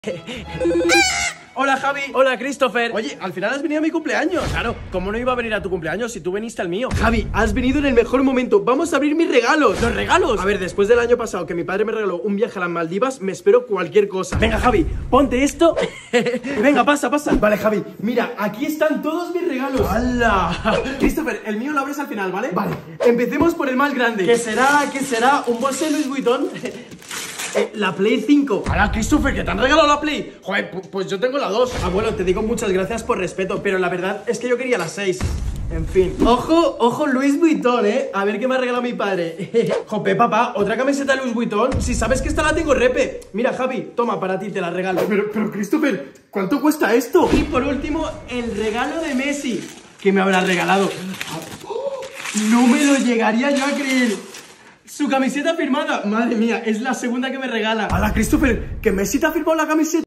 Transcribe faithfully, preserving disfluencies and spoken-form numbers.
Hola Javi. Hola Christopher. Oye, al final has venido a mi cumpleaños. Claro, ¿cómo no iba a venir a tu cumpleaños si tú viniste al mío? Javi, has venido en el mejor momento. Vamos a abrir mis regalos. ¿Los regalos? A ver, después del año pasado que mi padre me regaló un viaje a las Maldivas, me espero cualquier cosa. Venga Javi, ponte esto. Venga, pasa, pasa. Vale, Javi, mira, aquí están todos mis regalos. ¡Hala! Christopher, el mío lo abres al final, ¿vale? Vale, empecemos por el más grande. ¿Qué será? ¿Qué será? ¿Un bolso de Louis Vuitton? Eh, la Play cinco. ¡Hala, Christopher, que te han regalado la Play! Joder, pues yo tengo la dos. Abuelo, te digo muchas gracias por respeto, pero la verdad es que yo quería la seis. En fin. Ojo, ojo, Louis Vuitton, ¿eh? A ver qué me ha regalado mi padre. Jope, papá, ¿otra camiseta de Louis Vuitton? Si sabes que esta la tengo repe. Mira, Javi, toma, para ti, te la regalo. Pero, pero, Christopher, ¿cuánto cuesta esto? Y por último, el regalo de Messi. ¿Qué me habrá regalado? No me lo llegaría yo a creer. Su camiseta firmada. Madre mía, es la segunda que me regala. ¡Hala, Christopher, que Messi te ha firmado la camiseta!